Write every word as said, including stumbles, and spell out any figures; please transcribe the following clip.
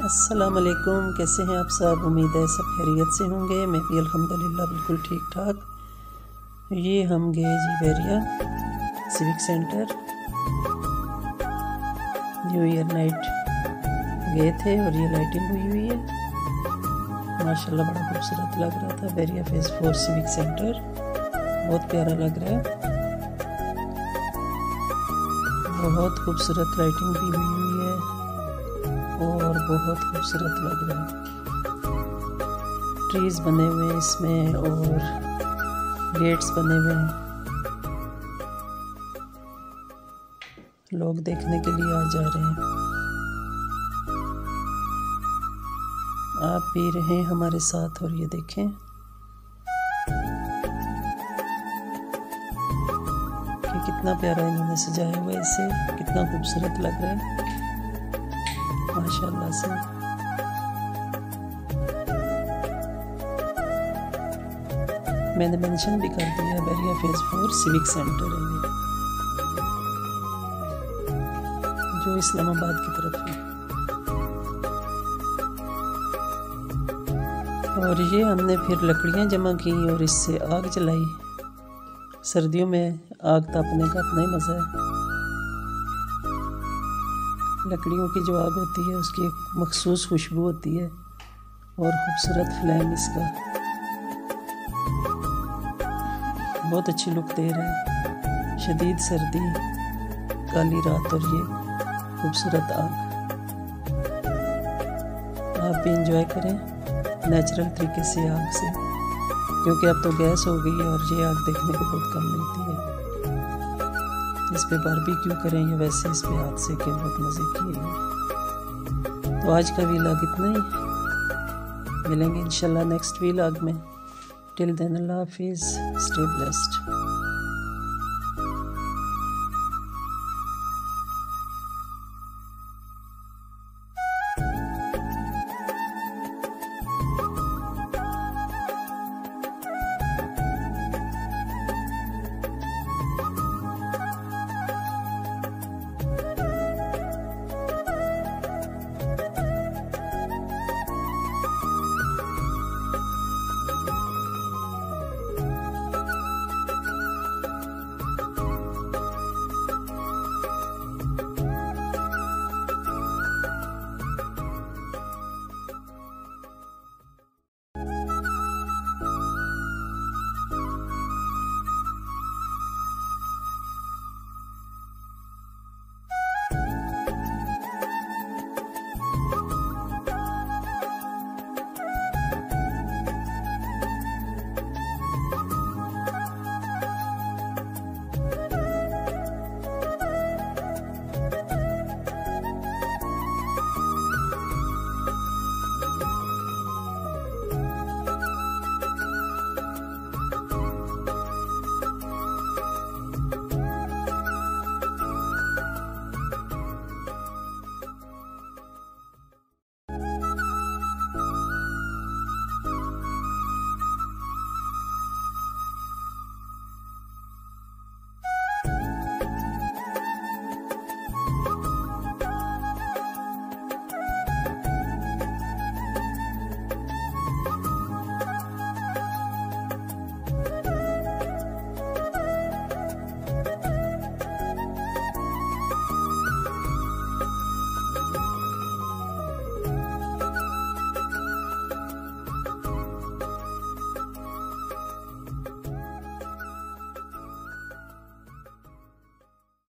अस्सलाम वालेकुम, कैसे हैं आप सब। उम्मीद है सब खैरियत से होंगे। मैं भी अल्हम्दुलिल्लाह बिल्कुल ठीक ठाक। ये हम गए जी Bahria civic centre, new year night गए थे और ये लाइटिंग हुई हुई है माशाल्लाह, बड़ा खूबसूरत लग रहा था। Bahria phase four civic centre बहुत प्यारा लग रहा है, बहुत खूबसूरत लाइटिंग भी हुई हुई है और बहुत खूबसूरत लग रहा है। ट्रीज बने हुए हैं इसमें और गेट्स बने हुए हैं, लोग देखने के लिए आ जा रहे हैं। आप भी रहें हमारे साथ और ये देखें कि कितना प्यारा इन्होंने सजाया हुआ है इसे, कितना खूबसूरत लग रहा है माशाल्लाह से। मैंने मेंशन भी कर दिया, Bahria phase four civic centre है ये, जो इस्लामाबाद की तरफ है। और ये हमने फिर लकड़ियां जमा की और इससे आग जलाई। सर्दियों में आग तापने का अपना ही मज़ा है। लकड़ियों की जो आग होती है उसकी एक मखसूस खुशबू होती है और खूबसूरत फ्लेम इसका बहुत अच्छी लुक दे रहा है। शदीद सर्दी, काली रात और ये खूबसूरत आग। आप भी इंजॉय करें नेचुरल तरीके से आग से, क्योंकि अब तो गैस हो गई है और ये आग देखने को बहुत कम मिलती है। इस पे बारबेक्यू करें या वैसे इस पे हाथ से के बहुत मज़े किए। तो आज का व्लॉग इतना ही, मिलेंगे इंशाल्लाह नेक्स्ट व्लॉग में। टिल देन अल्लाह हाफिज़, स्टे ब्लेस्ड।